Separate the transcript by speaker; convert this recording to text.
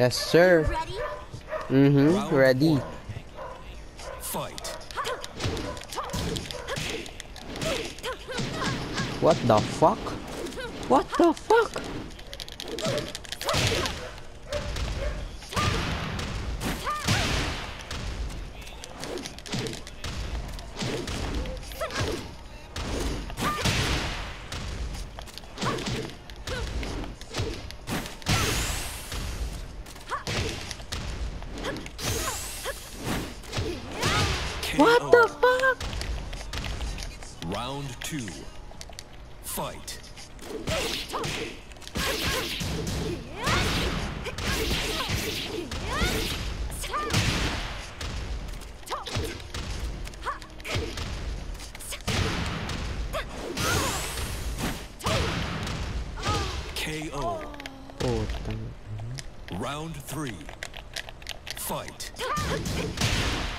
Speaker 1: Yes, sir.
Speaker 2: Ready?
Speaker 1: Mm-hmm. Ready.
Speaker 3: Fight.
Speaker 1: What the fuck? What the fuck? What the fuck?
Speaker 3: Round 2. Fight. KO.
Speaker 1: Putang.
Speaker 3: Round 3. Fight.